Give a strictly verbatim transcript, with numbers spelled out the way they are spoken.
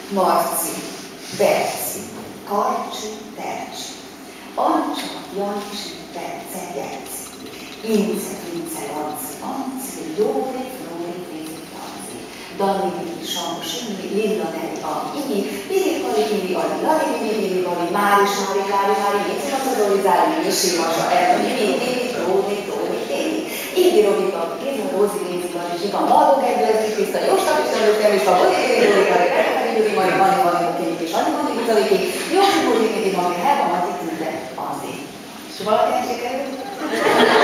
Marci, Berci, Karcsi, Tercsi, Ancsa, Jancsi, Bence, Genci, Ince, Vince, Lanci, Anci, Jóri, Flóri, Fézi, Lanci, Dani, Vili, Samu, Simi, Lilla, Neri, Ali, Imi, Vili, Kali, Vili, Ali, Lali, Vili, Vili, Vali, Mári, Sári, Kári, Mári, Vinci, Macadoli, Zári, Misi, Masa, Erni, Vili, Vili, Flóri, Flóri, Téli, Évi, Robi, Papi, Kézma, Rózi, Lézi, Kali, Zsiga, Margó, Kedvezi, Kriszta, Jóska, Kriszta, Jóska, Jóska, Bodi, Vili, Vili, Kali, Kali, Vili, Mari, Mari, Mari, Kék, és Ani, Mari, Vili, Jósi, Bodi, Vili, Mari, Helga, Mati, Tünde, Andi. És valaki sikerült?